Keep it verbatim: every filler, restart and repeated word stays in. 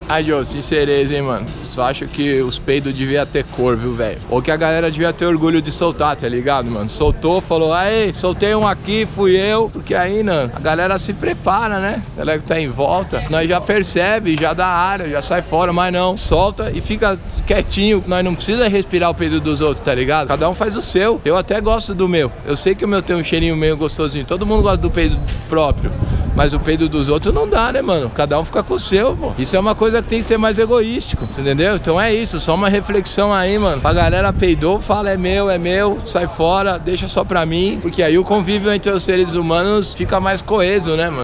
Ai, Jô, sincereza, hein, mano. Só acho que os peidos devia ter cor, viu, velho? Ou que a galera devia ter orgulho de soltar, tá ligado, mano? Soltou, falou, aí, soltei um aqui, fui eu. Porque aí, mano, a galera se prepara, né? A galera que tá em volta, nós já percebe, já dá área, já sai fora, mas não. Solta e fica quietinho. Nós não precisa respirar o peido dos outros, tá ligado? Cada um faz o seu. Eu até gosto do meu. Eu sei que o meu tem um cheirinho meio gostosinho. Todo mundo gosta do peido próprio. Mas o peido dos outros não dá, né, mano? Cada um fica com o seu, pô. Isso é uma coisa que tem que ser mais egoístico, entendeu? Então é isso, só uma reflexão aí, mano. A galera peidou, fala é meu, é meu, sai fora, deixa só pra mim. Porque aí o convívio entre os seres humanos fica mais coeso, né, mano?